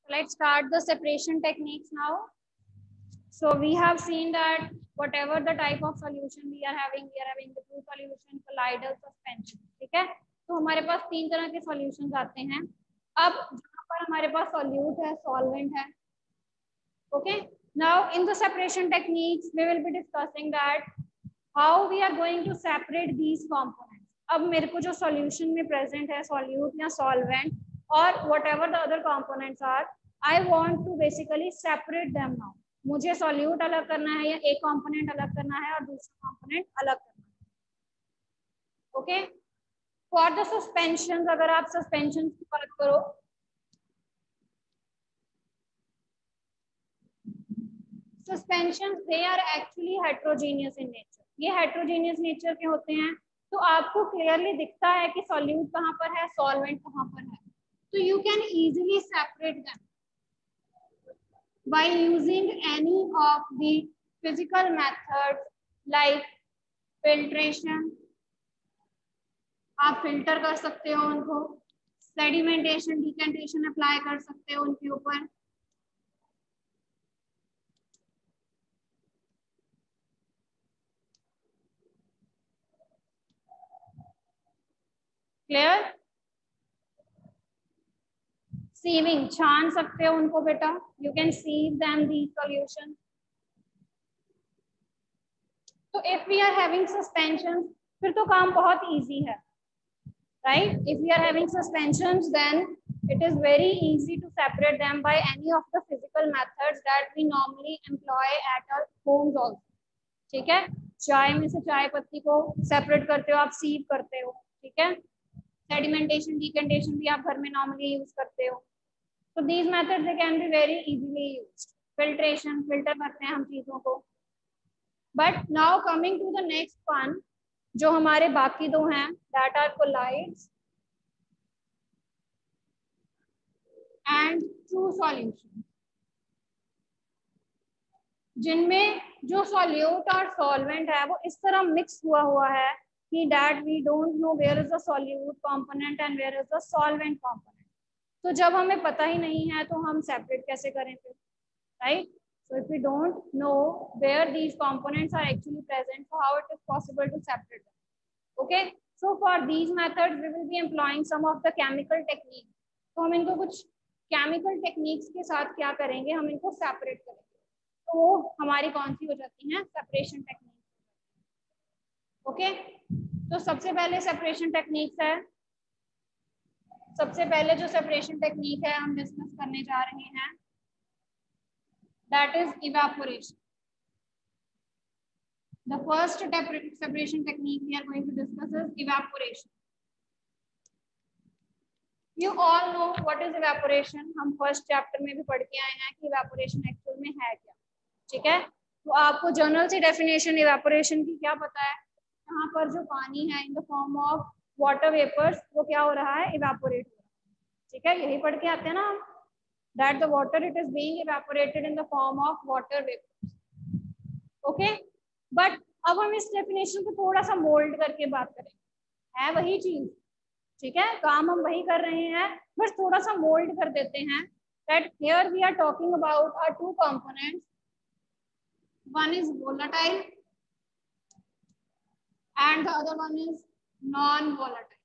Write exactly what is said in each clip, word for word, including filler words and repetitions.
Let's start the separation techniques now. So we have seen that whatever the type of solution we are having, we are having the two solution, colloidal, suspension. ठीक है, तो हमारे पास तीन तरह के solutions आते हैं. अब जहाँ पर हमारे पास solute है, solvent है. Okay. Now in the separation techniques, we will be discussing that how we are going to separate these components. अब मेरे को जो solution में present है, solute या solvent और whatever the other components are, I want to basically separate them now. मुझे solute अलग करना है या एक कंपोनेंट अलग करना है और दूसरा कंपोनेंट अलग करना है. ओके, फॉर द सस्पेंशन, अगर आप सस्पेंशन की बात करो, suspension they are actually heterogeneous in nature. ये हेट्रोजीनियस नेचर के होते हैं, तो आपको क्लियरली दिखता है कि सॉल्यूट कहाँ पर है, सॉल्वेंट कहाँ पर है, तो you can easily separate them by using any of the physical methods like filtration. आप फिल्टर कर सकते हो उनको, सेडिमेंटेशन, डिकेंटेशन अप्लाई कर सकते हो उनके ऊपर. क्लियर? सीविंग, छान सकते हो उनको बेटा, you can sieve them the solution. तो if we are having suspension, फिर तो काम बहुत इजी है, right? If we are having suspensions, then it is very easy to separate them by any of the physical methods that we normally employ at our homes also. ठीक है, चाय में से चाय पत्ती को सेपरेट करते हो आप, सीव करते हो. ठीक है, सेडिमेंटेशन, डिकेंटेशन भी आप घर में नॉर्मली यूज करते हो. So these methods they can be very easily used. Filtration, filter करते हैं हम चीजों को. But now coming to the next one, जो हमारे बाकी दो हैं, that are colloids and true solution, जिनमें जो solute और solvent है वो इस तरह मिक्स हुआ हुआ है कि that we don't know where is the solute component and where is the solvent component. तो जब हमें पता ही नहीं है तो हम सेपरेट कैसे करें फिर, right? So if we don't know where these components are actually present, so how it is possible to separate them? Okay, so for these methods we will be employing some of the chemical techniques. तो हम इनको कुछ chemical techniques के साथ क्या करेंगे, हम इनको सेपरेट करेंगे. तो वो हमारी कौन सी हो जाती हैं, सेपरेशन टेक्निक. ओके, तो सबसे पहले सेपरेशन टेक्निक्स है. सबसे पहले जो सेपरेशन टेक्निक है हम डिस्कस करने जा रहे हैं, that is evaporation. The first separation technique we are going to discuss is evaporation. You all know what is evaporation. हम फर्स्ट चैप्टर में भी पढ़ के आए हैं कि इवेपोरेशन एक्चुअल में है क्या. ठीक है, तो आपको जनरल सी डेफिनेशन इवेपोरेशन की क्या पता है? यहाँ पर जो पानी है in the form of water vapours, वो क्या हो रहा है, इवेपोरेट हो रहा है. ठीक है, यही पढ़ के आते हैं ना हम, that the water it is being evaporated in the form of water vapours. Okay, but अब हम इस डेफिनेशन को थोड़ा सा मोल्ड करके बात करें. है वही चीज, ठीक है, काम हम वही कर रहे हैं, बस थोड़ा सा मोल्ड कर देते हैं. That here we are talking about are two components. One is volatile and the other one is non-volatile.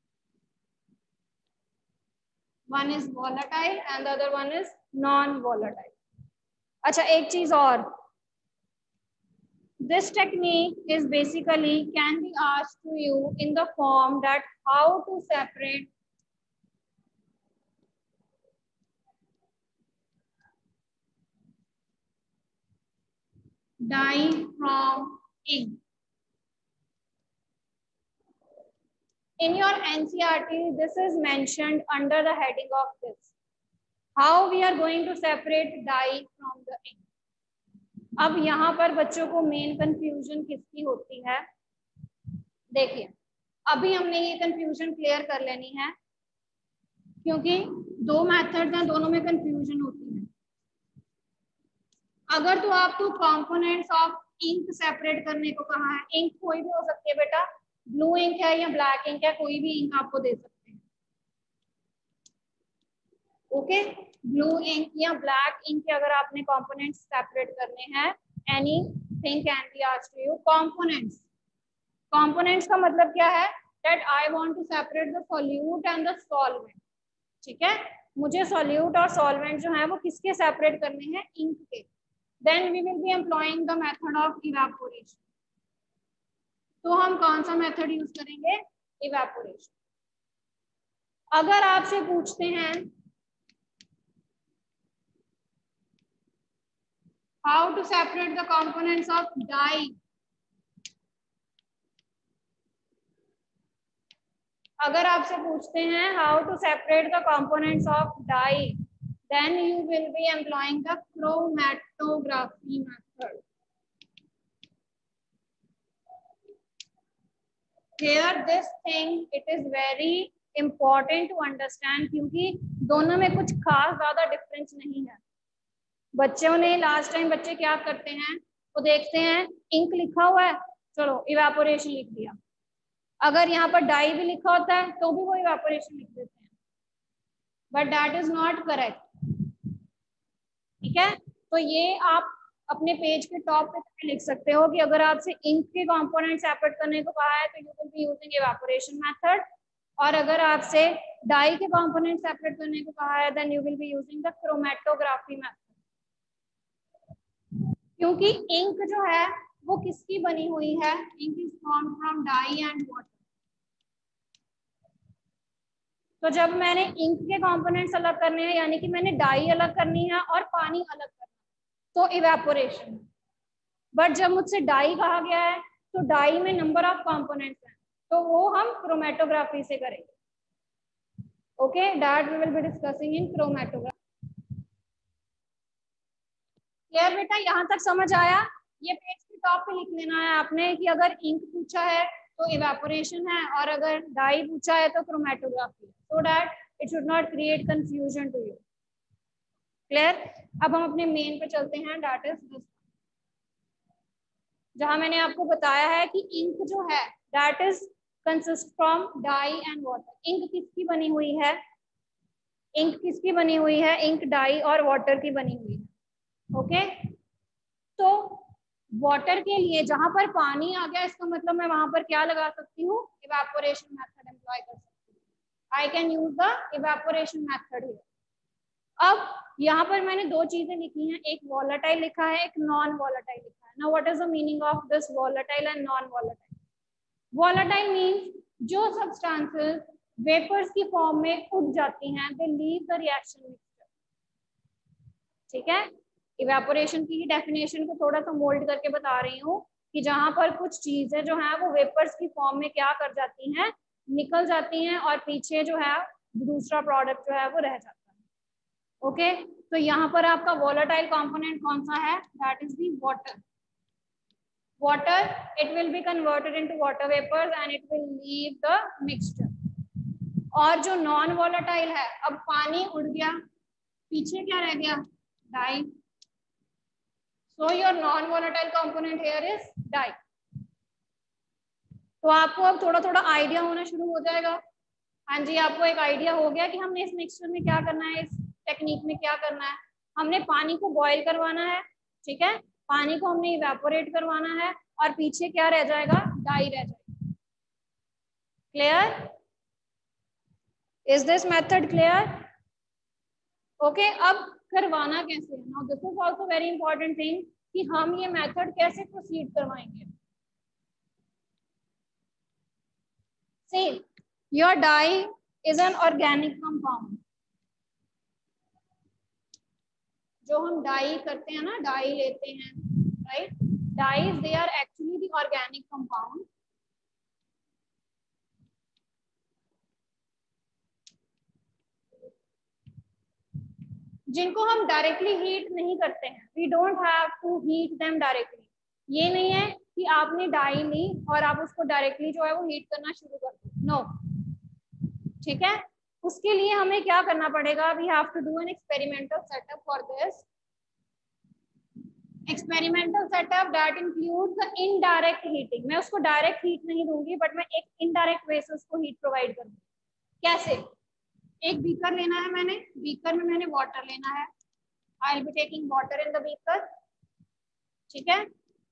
One is volatile and the other one is non-volatile. अच्छा, एक चीज और, this technique is basically can be asked to you in the form that how to separate dye from ink. In your N C E R T, this is mentioned under the heading of this. How we are going to separate dye from the ink. अब यहाँ पर बच्चों को main confusion किसकी होती है? देखिए, अभी हमने ये कंफ्यूजन क्लियर कर लेनी है, क्योंकि दो मेथड्स हैं, दोनों में कंफ्यूजन होती है. अगर तो आपको कंपोनेंट्स ऑफ इंक सेपरेट करने को कहा है, इंक कोई भी हो सकती है बेटा, ब्लू इंक है या ब्लैक इंक है, कोई भी इंक आपको दे सकते हैं. ओके, ब्लू इंक या ब्लैक इंक के अगर आपने कंपोनेंट्स सेपरेट करने हैं, anything can be asked to you. Components, components का मतलब क्या है, that I want to separate the solute and the solvent. ठीक है, मुझे सॉल्यूट और सॉल्वेंट जो है वो किसके सेपरेट करने हैं, इंक के। Then we will be employing the method of evaporation. तो हम कौन सा मेथड यूज करेंगे, इवेपोरेशन। अगर आपसे पूछते हैं how to separate the components of dye, अगर आपसे पूछते हैं how to separate the components of dye, then you will be employing the chromatography method. Here this thing it is very important to understand, क्योंकि दोनों में कुछ खास ज्यादा डिफरेंस नहीं है। बच्चों ने लास्ट टाइम बच्चे क्या करते हैं, वो देखते हैं इंक लिखा हुआ है, चलो इवेपोरेशन लिख दिया। अगर यहाँ पर डाई भी लिखा होता है तो भी वो इवेपोरेशन लिख देते हैं, but that is not correct. ठीक है, तो ये आप अपने पेज के टॉप पे लिख सकते हो कि अगर आपसे इंक के कंपोनेंट सेपरेट करने को कहा है तो you will be using evaporation method, और अगर आपसे डाई के कंपोनेंट सेपरेट करने को कहा है then you will be using the chromatography method. क्योंकि इंक जो है वो किसकी बनी हुई है, ink is formed from dye and water. तो जब मैंने इंक के कंपोनेंट्स अलग करने हैं, यानी कि मैंने डाई अलग करनी है और पानी अलग करना है, तो इवेपोरेशन। बट जब मुझसे डाई कहा गया है तो डाई में नंबर ऑफ कंपोनेंट्स हैं, तो वो हम क्रोमेटोग्राफी से करेंगे। Okay, that we will be discussing in chromatography. Clear बेटा, यहाँ तक समझ आया? ये पेज के टॉप पे लिख लेना है आपने कि अगर इंक पूछा है तो इवेपोरेशन है, और अगर डाई पूछा है तो chromatography, so that it should not create confusion to you. Clear? अब हम अपने मेन पे चलते हैं, दैट इज दिस, जहां मैंने आपको बताया है कि इंक जो है that is consist from dye and water. Ink किसकी बनी हुई है, इंक किसकी बनी हुई है, इंक डाई और वाटर की बनी हुई है। ओके, तो वाटर के लिए जहां पर पानी आ गया, इसका मतलब मैं वहां पर क्या लगा सकती हूँ, इवेपोरेशन मेथड एम्प्लॉय कर सकती हूँ। I can use the evaporation method here. अब यहाँ पर मैंने दो चीजें लिखी हैं, एक वॉलेटाइल लिखा है, एक नॉन वॉलेटाइल लिखा है। Now what is the meaning of this volatile and non volatile? Volatile means जो सब्सटेंसेस वेपर्स की फॉर्म में उठ जाती हैं, they leave the reaction mixture. ठीक है, इवेपोरेशन की डेफिनेशन को थोड़ा सा मोल्ड करके बता रही हूँ कि जहां पर कुछ चीजें जो है वो वेपर्स की फॉर्म में क्या कर जाती हैं, निकल जाती हैं, और पीछे जो है दूसरा प्रोडक्ट जो है वो रह जाता है। ओके, तो यहाँ पर आपका वॉलेटाइल कंपोनेंट कौन सा है, that is the water. Water, it will be converted into water vapours and it will leave the mixture. और जो नॉन वॉलेटाइल है, अब पानी उड़ गया, पीछे क्या रह गया, dye. So your non-volatile component here is dye. तो आपको अब थोड़ा थोड़ा आइडिया होना शुरू हो जाएगा। हाँ जी, आपको एक आइडिया हो गया कि हमने इस मिक्सचर में क्या करना है, इस टेक्निक में क्या करना है। हमने पानी को बॉईल करवाना है, ठीक है, पानी को हमने इवेपोरेट करवाना है, और पीछे क्या रह जाएगा, डाई रह जाएगा। Clear? Is this method clear? Okay, अब करवाना कैसे है? Now this is also very important thing कि हम ये मेथड कैसे प्रोसीड करवाएंगे। See, your dye is an organic compound. जो हम डाई करते हैं ना, डाई लेते हैं, right, dyes they are actually the organic compound जिनको हम डायरेक्टली हीट नहीं करते हैं। We don't have to heat them directly. ये नहीं है कि आपने डाई ली और आप उसको डायरेक्टली जो है वो हीट करना शुरू कर दो, नो। ठीक है, उसके लिए हमें क्या करना पड़ेगा, we have to do an experimental setup for this. Experimental setup that include the indirect heating. मैं उसको डायरेक्ट हीट नहीं दूंगी, बट मैं एक इनडायरेक्ट वे से उसको हीट प्रोवाइड करूंगी। कैसे? एक बीकर लेना है मैंने, बीकर में मैंने वाटर लेना है, I will be taking water in the beaker, ठीक है।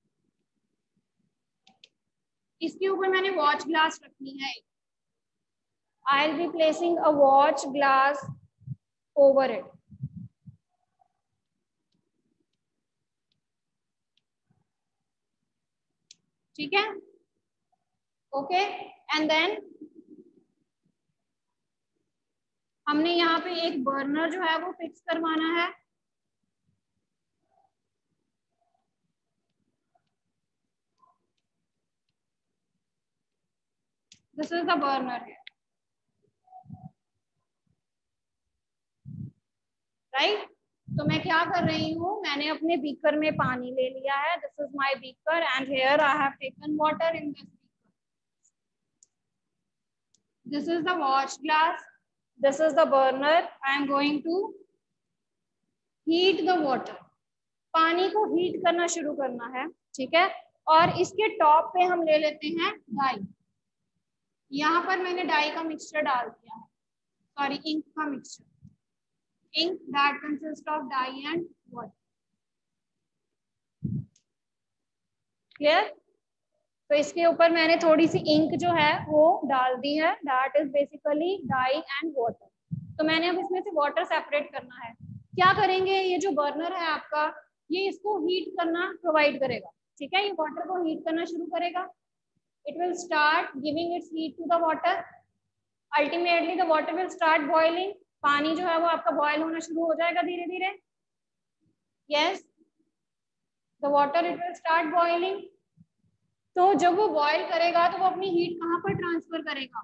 इसके ऊपर मैंने वॉच ग्लास रखनी है, I will be placing a watch glass over it, ठीक है, ओके। एंड देन हमने यहाँ पे एक बर्नर जो है वो फिक्स करवाना है, दिस इज द बर्नर है, राइट। तो मैं क्या कर रही हूँ, मैंने अपने बीकर में पानी ले लिया है, this is my beaker and here I have taken water in this beaker, this is the watch glass, this is the burner, I am going to heat the water, पानी को हीट करना शुरू करना है, ठीक है। और इसके टॉप पे हम ले लेते हैं डाई, यहाँ पर मैंने डाई का मिक्सचर डाल दिया है, सॉरी इंक का mixture, ink that consists of dye and water, clear। तो इसके ऊपर मैंने थोड़ी सी इंक जो है वो डाल दी है, that is basically dye and water। तो मैंने अब इसमें से वाटर सेपरेट करना है, क्या करेंगे, ये जो बर्नर है आपका ये इसको हीट करना प्रोवाइड करेगा, ठीक है, ये वाटर को हीट करना शुरू करेगा, it will start giving its heat to the water, ultimately the water will start boiling, पानी जो है वो आपका बॉयल होना शुरू हो जाएगा धीरे धीरे, yes, the water it will start boiling. तो जब वो बॉयल करेगा तो वो अपनी हीट कहाँ पर ट्रांसफर करेगा,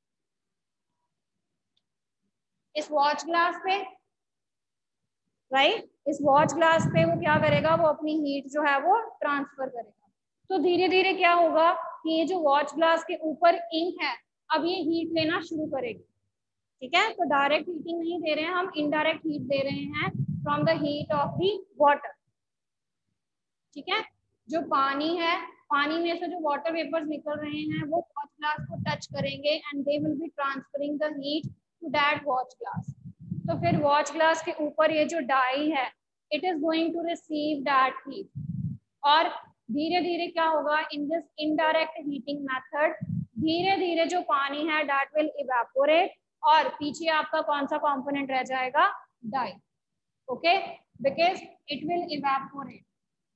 इस वॉच ग्लास पे, राइट, इस वॉच ग्लास पे वो क्या करेगा, वो अपनी हीट जो है वो ट्रांसफर करेगा। तो धीरे धीरे क्या होगा कि ये जो वॉच ग्लास के ऊपर इंक है अब ये हीट लेना शुरू करेगी, ठीक है। तो डायरेक्ट हीटिंग नहीं दे रहे हैं हम, इनडायरेक्ट हीट दे रहे हैं from the heat of the water, ठीक है। जो पानी है, पानी में से जो वाटर वेपर्स निकल रहे हैं वो वॉच ग्लास को टच करेंगे and they will be transferring the heat to that watch glass. तो फिर वॉच ग्लास के ऊपर ये जो डाई है it is going to receive that heat, और धीरे धीरे क्या होगा, in this indirect heating method धीरे धीरे जो पानी है दैट विल इवेपोरेट, और पीछे आपका कौन सा कंपोनेंट रह जाएगा, dye, okay, because it will evaporate,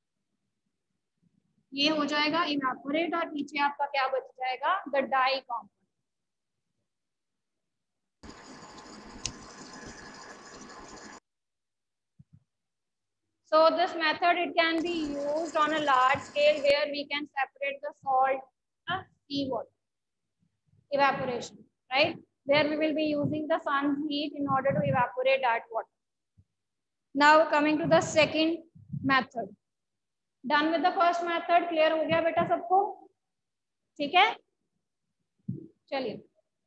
ये हो जाएगा इवेपोरेट और पीछे आपका क्या बच जाएगा, the dye component. So this method it can be used on a large scale where we can separate the salt, uh, seawater, evaporation, right? There we will be using the sun's heat in order to evaporate that water. Now coming to the second method. Done with the first method, clear हो गया बेटा सबको, ठीक है, चलिए।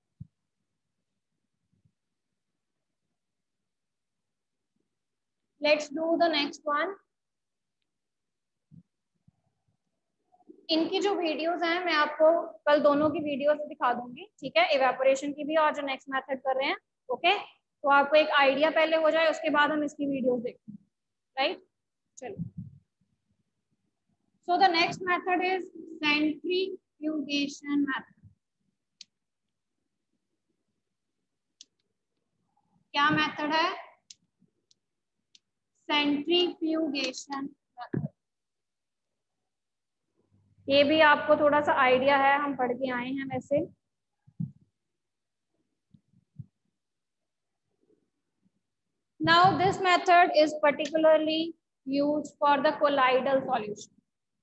Let's do the next one. इनकी जो videos हैं मैं आपको कल दोनों की वीडियोस दिखा दूंगी, ठीक है, इवेपोरेशन की भी और जो नेक्स्ट मेथड कर रहे हैं, ओके। तो आपको एक आइडिया पहले हो जाए, उसके बाद हम इसकी वीडियोस देखते हैं, राइट। चलो, so the next method is centrifugation method. क्या मेथड है, सेंट्रीफ्यूगेशन मेथड। ये भी आपको थोड़ा सा आइडिया है, हम पढ़ के आए हैं वैसे। Now this method is particularly used for the colloidal solution.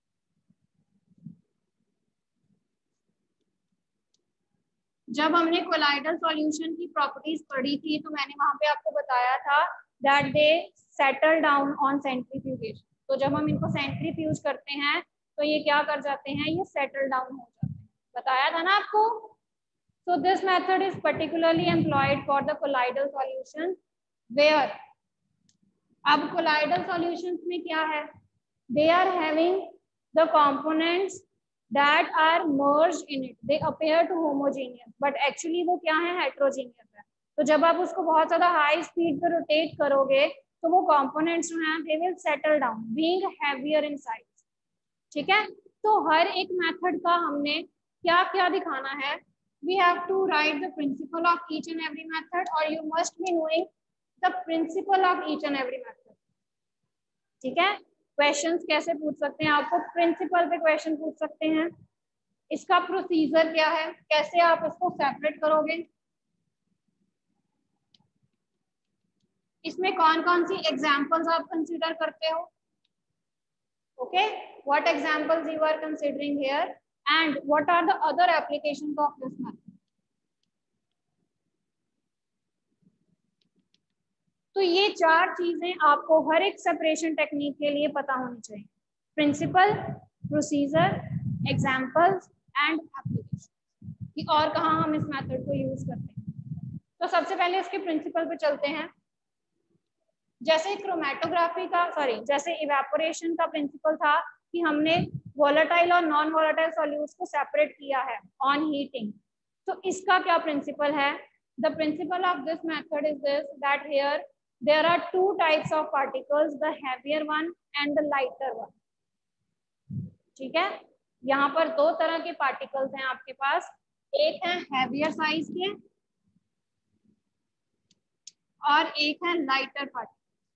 जब हमने colloidal solution की प्रॉपर्टीज पढ़ी थी तो मैंने वहां पे आपको बताया था that they settle down on centrifugation। तो जब हम इनको सेंट्रीफ्यूज करते हैं तो ये क्या कर जाते हैं, ये सेटल डाउन हो जाते हैं, बताया था ना आपको। So this method is particularly employed for the colloidal solution where, अब colloidal solutions में क्या है, they are having the components that are merged in it, they appear to homogeneous but actually वो क्या है, heterogeneous है। तो जब आप उसको बहुत ज्यादा हाई स्पीड पे रोटेट करोगे तो वो कंपोनेंट्स जो हैं they will settle down being heavier in size. ठीक है, तो हर एक मेथड का हमने क्या क्या दिखाना है, we have to write the principle of each and every method और you must be knowing the principle of each and every method. ठीक है, क्वेश्चंस कैसे पूछ सकते हैं, आपको प्रिंसिपल पे क्वेश्चन पूछ सकते हैं, इसका प्रोसीजर क्या है, कैसे आप इसको सेपरेट करोगे, इसमें कौन कौन सी एग्जांपल्स आप कंसीडर करते हो, okay, what examples you are considering here and what are the other applications of this method. तो ये चार चीजें आपको हर एक सेपरेशन टेक्निक के लिए पता होनी चाहिए, principle, procedure, examples and application, कि और कहाँ हम इस मेथड को यूज करते हैं। तो सबसे पहले इसके प्रिंसिपल पे चलते हैं। जैसे क्रोमेटोग्राफी का सॉरी जैसे इवेपोरेशन का प्रिंसिपल था कि हमने वोलेटाइल और नॉन वोलेटाइल सॉल्यूट्स को सेपरेट किया है ऑन हीटिंग, तो इसका क्या प्रिंसिपल है, the principle of this method is this that here there are two types of particles, the heavier one and the lighter one। ठीक है, यहाँ पर दो तरह के पार्टिकल्स हैं आपके पास, एक है heavier size के और एक है lighter particle।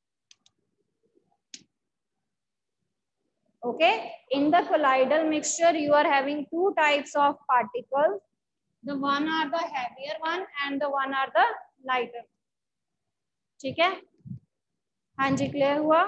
Okay, in the colloidal mixture you are having two types of particles, the one are the heavier one and the one are the lighter। ठीक है, हाँ जी, क्लियर हुआ,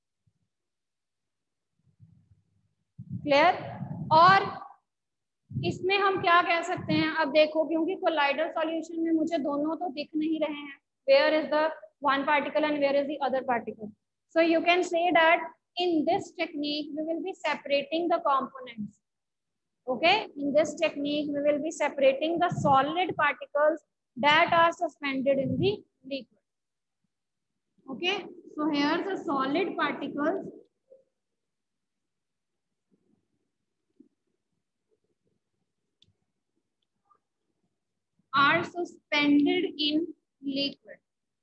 क्लियर। और इसमें हम क्या कह सकते हैं, अब देखो क्योंकि कोलाइडल सॉल्यूशन में मुझे दोनों तो दिख नहीं रहे हैं, where is the one particle and where is the other particle, so you can say that in this technique we will be separating the components। Okay, in this technique we will be separating the solid particles that are suspended in the liquid। Okay, so here the solid particles are suspended in liquid।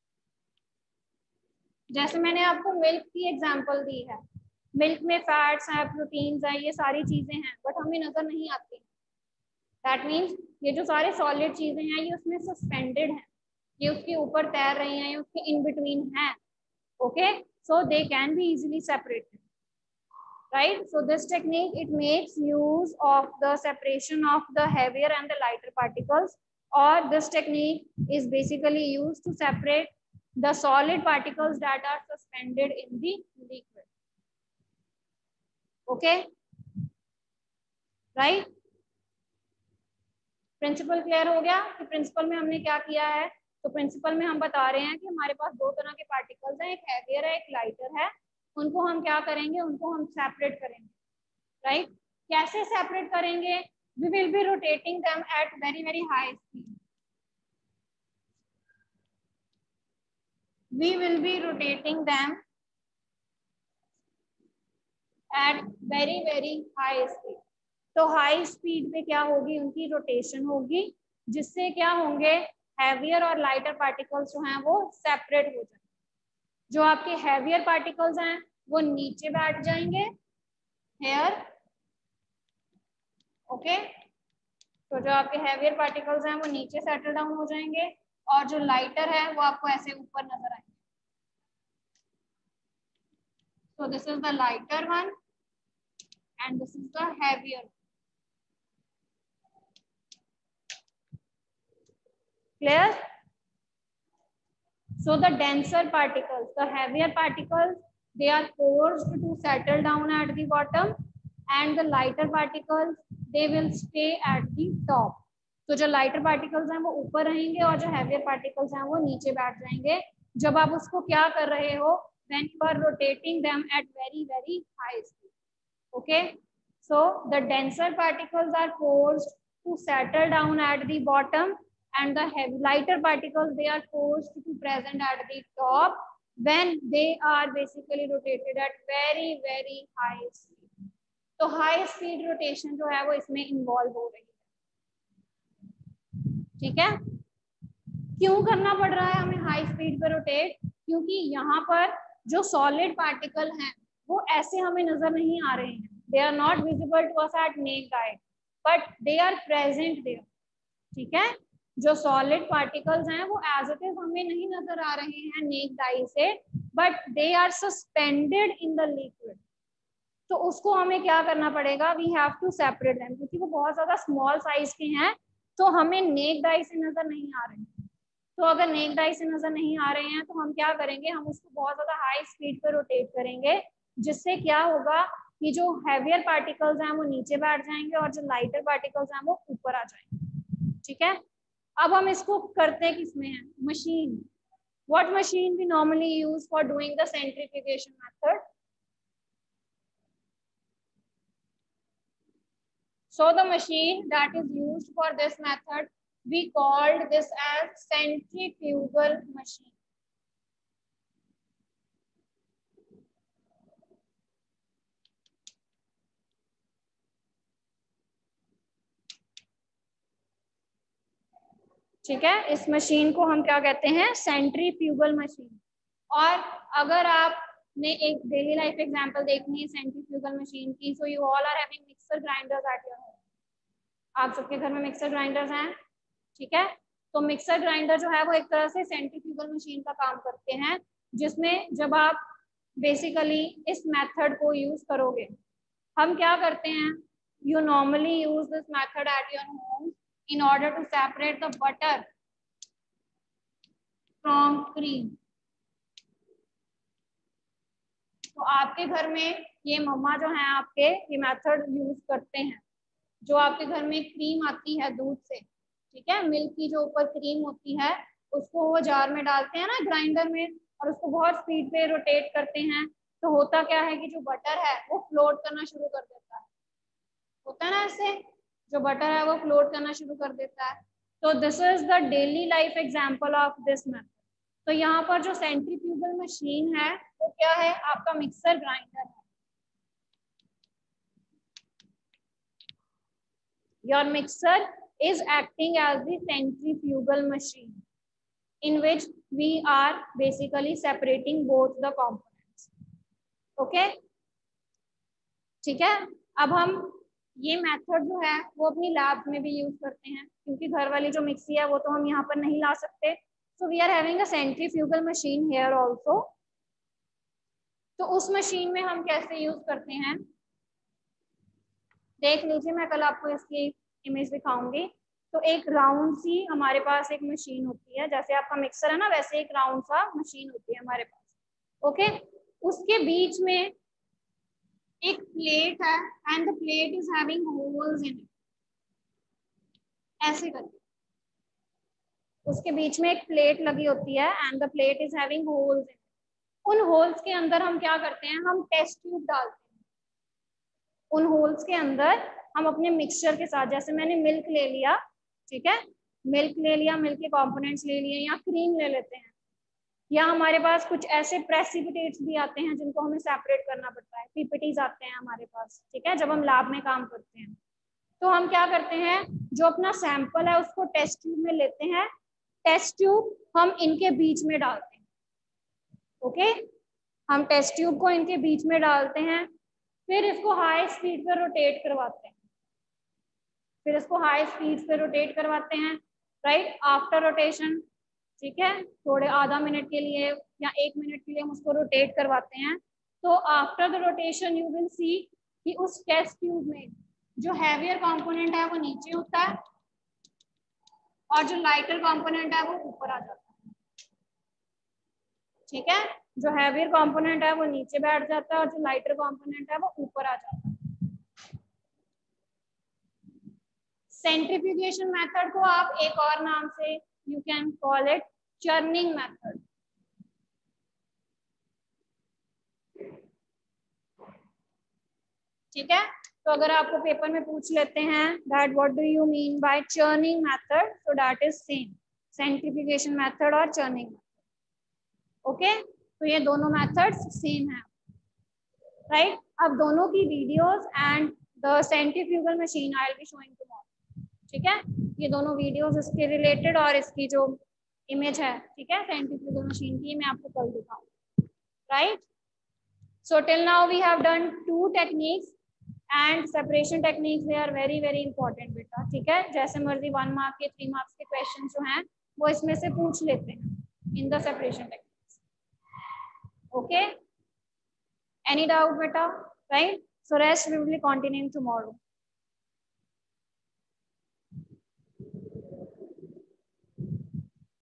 जैसे मैंने आपको milk की example दी है, milk में fats हैं, proteins हैं, ये सारी चीजें हैं बट हमें नजर नहीं आती। दैट मीन्स ये जो सारे सॉलिड चीजें हैं ये उसमें सस्पेंडेड हैं, ये उसके ऊपर तैर रही हैं, ये उसके इन बिटवीन हैं। Okay, so they can be easily separated, right? So this technique it makes use of the separation of the heavier and the lighter particles, or this technique is basically used to separate the solid particles that are suspended in the liquid। Okay, right? Principle clear हो गया कि principal में हमने क्या किया है, तो principal में हम बता रहे हैं कि हमारे पास दो तरह के पार्टिकल्स हैं, एक हैवियर है एक लाइटर है, उनको हम क्या करेंगे, उनको हम सेपरेट करेंगे, राइट? कैसे सेपरेट करेंगे, we will be rotating them at very very high speed, we will be rotating them at very very high speed. तो हाई स्पीड पे क्या होगी, उनकी रोटेशन होगी, जिससे क्या होंगे, हैवियर और लाइटर पार्टिकल्स जो हैं वो सेपरेट हो जाएंगे। जो आपके हैवियर पार्टिकल्स हैं वो नीचे बैठ जाएंगे हेयर, ओके, तो जो आपके हैवियर पार्टिकल्स हैं वो नीचे सेटल डाउन हो जाएंगे और जो लाइटर है वो आपको ऐसे ऊपर नजर आएंगे। So this is the lighter one and this is the heavier one। Clear? So the denser particles, the heavier particles, they are forced to settle down at the bottom and the lighter particles, they will stay at the top। तो जो lighter particles हैं वो ऊपर रहेंगे और जो heavier particles हैं वो नीचे बैठ जाएंगे। जब आप उसको क्या कर रहे हो, when you are rotating them at very very high speed। Okay, so the denser particles are forced to settle down at the bottom and the heavy, lighter particles they are forced to present at the top when they are basically rotated at very very high speed। तो high speed rotation जो है वो इसमें involve हो रही है। ठीक है, क्यों करना पड़ रहा है हमें हाई स्पीड पे रोटेट? क्योंकि यहाँ पर जो सॉलिड पार्टिकल हैं वो ऐसे हमें नजर नहीं आ रहे हैं, they are not visible to us at naked eye, but they are present there. ठीक है, जो सॉलिड पार्टिकल्स हैं वो एज इट इज हमें नहीं नजर आ रहे हैं नेक्ड आई से, but they are suspended in the liquid. तो उसको हमें क्या करना पड़ेगा, we have to separate them, क्योंकि वो बहुत ज्यादा स्मॉल साइज के हैं तो हमें नेक्ड आई से नजर नहीं आ रहे हैं। तो अगर नेक्ड आई से नजर नहीं आ रहे हैं तो हम क्या करेंगे, हम उसको बहुत ज्यादा हाई स्पीड पे रोटेट करेंगे, जिससे क्या होगा कि जो हैवियर पार्टिकल्स हैं वो नीचे बैठ जाएंगे और जो लाइटर पार्टिकल्स हैं वो ऊपर आ जाएंगे। ठीक है, अब हम इसको करते किसमें हैं, machine. What machine we normally use for doing the centrifugation method? So the machine that is used for this method, we called this as centrifugal machine. ठीक है, इस मशीन को हम क्या कहते हैं, सेंट्रीफ्यूगल मशीन। और अगर आपने एक डेली लाइफ एग्जांपल देखनी है सेंट्रीफ्यूगल मशीन की, so you all are having mixer grinders at your home. आप सबके घर में मिक्सर ग्राइंडर्स हैं। ठीक है, तो मिक्सर ग्राइंडर जो है वो एक तरह से सेंट्रीफ्यूगल मशीन का काम करते हैं, जिसमें जब आप बेसिकली इस मेथड को यूज करोगे, हम क्या करते हैं, you normally use this method at your home in order to separate the butter from cream। तो आपके घर में ये मम्मा जो है आपके ये मेथड यूज करते हैं। जो आपके घर में क्रीम आती है दूध से, ठीक है, मिल्क की जो ऊपर क्रीम होती है उसको वो जार में डालते हैं ना ग्राइंडर में, और उसको बहुत स्पीड पे रोटेट करते हैं, तो होता क्या है कि जो बटर है वो फ्लोट करना शुरू कर देता है। होता है ना ऐसे, जो बटर है वो फ्लोट करना शुरू कर देता है। तो this is the daily life example of this method. तो यहाँ पर जो सेंट्रीफ्यूगल मशीन है वो क्या है, आपका मिक्सर ग्राइंडर है। Your mixer is acting as the centrifugal machine in which we are basically separating both the components. okay, ठीक है, अब हम ये मेथड जो है वो अपनी लैब में भी यूज करते हैं, क्योंकि घर वाली जो मिक्सी है वो तो हम यहाँ पर नहीं ला सकते। So we are having a centrifugal machine here also. तो उस मशीन में हम कैसे यूज करते हैं देख लीजिए, मैं कल आपको इसकी इमेज दिखाऊंगी। तो एक राउंड सी हमारे पास एक मशीन होती है, जैसे आपका मिक्सर है ना वैसे एक राउंड सा मशीन होती है हमारे पास। ओके, उसके बीच में एक प्लेट है and the plate is having holes in it. ऐसे करके उसके बीच में एक प्लेट लगी होती है and the plate is having holes in it. उन होल्स के अंदर हम क्या करते हैं, हम टेस्ट ट्यूब डालते हैं। उन होल्स के अंदर हम अपने मिक्सचर के साथ, जैसे मैंने मिल्क ले लिया, ठीक है, मिल्क ले लिया, मिल्क के कंपोनेंट्स ले लिए, या क्रीम ले लेते हैं, या हमारे पास कुछ ऐसे प्रेसिपिटेट्स भी आते हैं जिनको हमें सेपरेट करना पड़ता है, पीपीटीज आते हैं हमारे पास, ठीक है, जब हम लैब में काम करते हैं। तो हम क्या करते हैं, जो अपना सैंपल है उसको टेस्ट ट्यूब में लेते हैं, टेस्ट ट्यूब हम इनके बीच में डालते हैं। ओके, हम टेस्ट ट्यूब को इनके बीच में डालते हैं, फिर इसको हाई स्पीड पर रोटेट करवाते हैं, फिर इसको हाई स्पीड पे रोटेट करवाते हैं, राइट। आफ्टर रोटेशन, ठीक है, थोड़े आधा मिनट के लिए या एक मिनट के लिए हम उसको रोटेट करवाते हैं। तो after the rotation you will see कि उस टेस्ट ट्यूब में जो हैवियर कंपोनेंट है वो नीचे होता है और जो लाइटर कंपोनेंट है वो ऊपर आ जाता है। ठीक है, जो हैवियर कंपोनेंट है वो नीचे बैठ जाता है और जो लाइटर कंपोनेंट है वो ऊपर आ जाता है। सेंट्रीफ्यूगेशन मेथड को आप एक और नाम से you can call it churning method. ठीक है, तो अगर आपको पेपर में पूछ लेते हैं that what do you mean by churning method, so that is same, centrifugation method और चर्निंग मेथड। ओके, तो ये दोनों मेथड्स सेम है, राइट। अब दोनों की videos and the centrifugal machine I will be showing tomorrow. ठीक है, ये दोनों वीडियोस इसके रिलेटेड और इसकी जो इमेज है, ठीक है, सेंट्रीफ्यूगल मशीन की, मैं आपको कल दिखाऊंगी, right. So till now we have done two techniques and separation techniques, they are very very important बेटा, ठीक है। जैसे मर्जी वन मार्क के थ्री मार्क्स के क्वेश्चन जो हैं वो इसमें से पूछ लेते हैं in the separation techniques, okay. Any doubt बेटा, right. So rest we will be continuing tomorrow.